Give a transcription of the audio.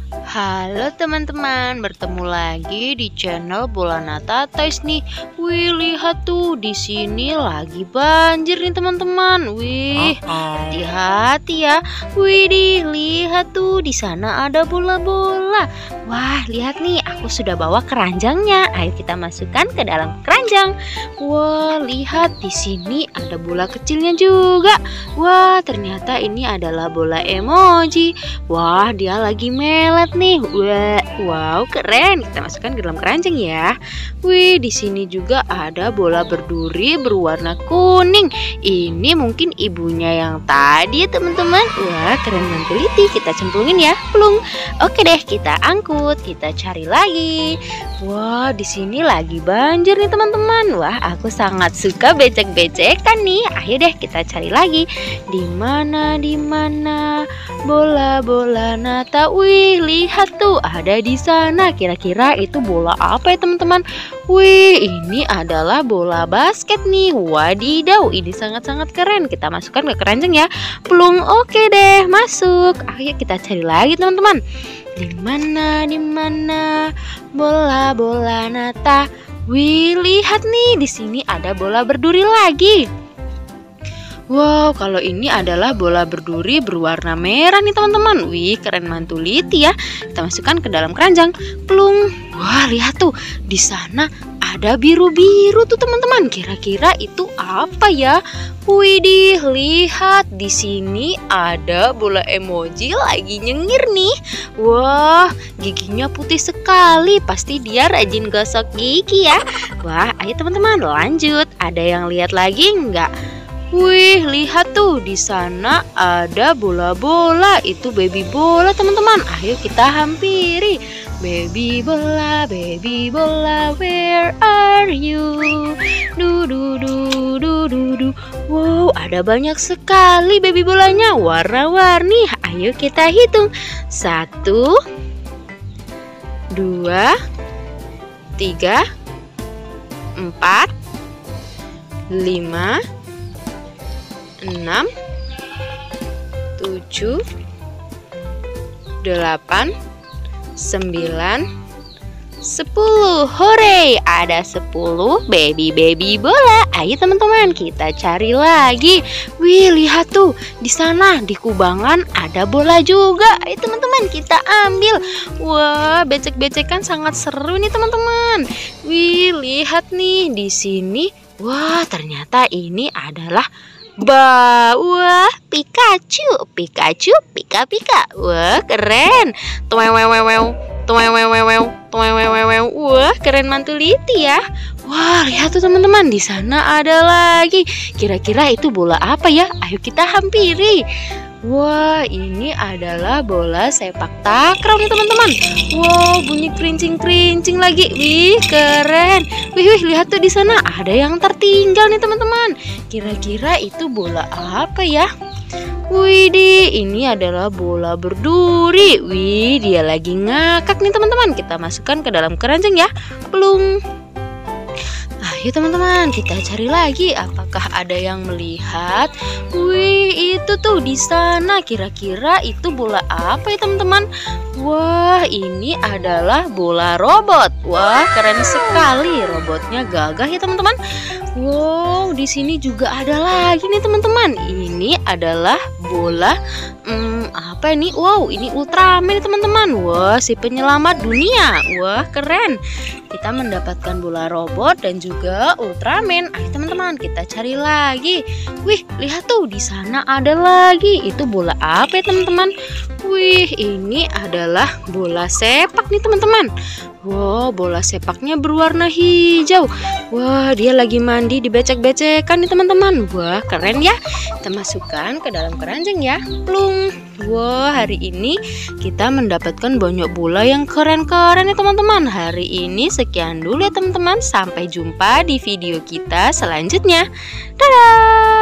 Halo teman-teman, bertemu lagi di channel Bola Nata Toys nih. Wih, lihat tuh di sini lagi banjir nih teman-teman. Wih, hati-hati ya. Wih, lihat tuh di sana ada bola-bola. Wah, lihat nih, aku sudah bawa keranjangnya. Ayo kita masukkan ke dalam keranjang. Wah, lihat di sini ada bola kecilnya juga. Wah, ternyata ini adalah bola emoji. Wah, dia lagi melet nih. Wow, keren. Kita masukkan ke dalam keranjang ya. Wih, di sini juga ada bola berduri berwarna kuning. Ini mungkin ibunya yang tadi ya teman-teman. Wah, keren dan teliti. Kita cemplungin ya. Plung. Oke deh, kita angkut. Kita cari lagi. Wah, di sini lagi banjir nih teman-teman. Wah, aku sangat suka becek-becekan nih. Ayo deh kita cari lagi. Di mana bola-bola Nata? Wih, lihat tuh ada di sana. Kira-kira itu bola apa ya teman-teman? Wih, ini adalah bola basket nih. Wadidaw, ini sangat-sangat keren. Kita masukkan ke keranjang ya. Plung. Oke deh, masuk. Ayo kita cari lagi teman-teman. Di mana bola-bola Nata? Wih, lihat nih di sini ada bola berduri lagi. Wow, kalau ini adalah bola berduri berwarna merah nih teman-teman. Wih, keren mantuliti ya. Kita masukkan ke dalam keranjang. Plung. Wah, lihat tuh di sana ada biru-biru tuh teman-teman. Kira-kira itu apa ya? Widih, lihat di sini ada bola emoji lagi nyengir nih. Wah, giginya putih sekali. Pasti dia rajin gosok gigi ya. Wah, ayo teman-teman lanjut. Ada yang lihat lagi nggak? Wih, lihat tuh di sana ada bola-bola. Itu baby bola teman-teman. Ayo kita hampiri. Baby bola, where are you? Du du du du du du. Wow, ada banyak sekali baby bolanya, warna-warni. Ayo kita hitung. 1, 2, 3, 4, 5, 6, 7, 8, 9, 10. Hore, ada 10 baby bola. Ayo teman-teman, kita cari lagi. Wih, lihat tuh di sana di kubangan ada bola juga. Ayo teman-teman, kita ambil. Wah, becek-becekan sangat seru nih teman-teman. Wih, lihat nih di sini. Wah, ternyata ini adalah wah, Pikachu, pika. Wah, keren. Wah, keren mantuliti ya. Wah, lihat tuh teman-teman, di sana ada lagi. Kira-kira itu bola apa ya? Ayo kita hampiri. Wah, ini adalah bola sepak takraw nih teman-teman. Wow, bunyi kerincing lagi. Wih, keren. Wih, lihat tuh di sana ada yang tertinggal nih teman-teman. Kira-kira itu bola apa ya? Widih, ini adalah bola berduri. Wih, dia lagi ngakak nih teman-teman. Kita masukkan ke dalam keranjang ya. Plung. Ayo teman-teman, kita cari lagi. Apakah ada yang melihat? Wih, itu tuh di sana. Kira-kira itu bola apa ya teman-teman? Wah, ini adalah bola robot. Wah, keren sekali. Robotnya gagah ya teman-teman. Wow, di sini juga ada lagi nih teman-teman. Ini adalah bola apa ini? Wow, ini Ultraman teman-teman. Wah, si penyelamat dunia. Wah, keren. Kita mendapatkan bola robot dan juga Ultraman. Ayo teman-teman, kita cari lagi. Wih, lihat tuh di sana ada lagi. Itu bola apa ya teman-teman? Wih, ini adalah bola sepak nih teman-teman. Wow, bola sepaknya berwarna hijau. Wah, dia lagi mandi dibecek-becekan nih teman-teman. Wah, keren ya. Kita masukkan ke dalam keranjang ya. Plung. Wah, hari ini kita mendapatkan banyak bola yang keren-keren ya teman-teman. Hari ini sekian dulu ya teman-teman. Sampai jumpa di video kita selanjutnya. Dadah.